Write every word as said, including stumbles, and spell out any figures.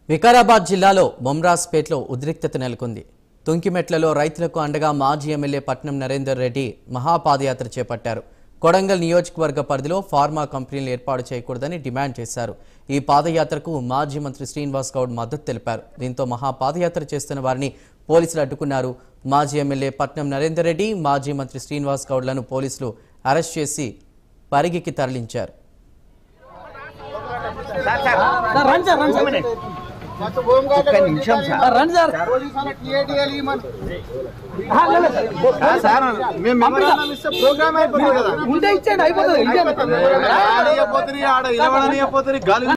వికారాబాద్ జిల్లాలో బొమ్రాస్పేట్లో ఉద్రిక్తత నెలకొంది. తుంకిమెట్లలో రైతులకు అండగా మాజీ ఎమ్మెల్యే పట్నం నరేందర్ రెడ్డి మహాపాదయాత్ర చేపట్టారు. కొడంగల్ నియోజకవర్గ పరిధిలో ఫార్మా కంపెనీలు ఏర్పాటు చేయకూడదని డిమాండ్ చేశారు. ఈ పాదయాత్రకు మాజీ మంత్రి శ్రీనివాస్ గౌడ్ మద్దతు తెలిపారు. దీంతో మహాపాదయాత్ర చేస్తున్న వారిని పోలీసులు అడ్డుకున్నారు. మాజీ ఎమ్మెల్యే పట్నం నరేందర్ రెడ్డి, మాజీ మంత్రి శ్రీనివాస్ గౌడ్లను పోలీసులు అరెస్ట్ చేసి పరిగికి తరలించారు. ప్రోగ్రామ్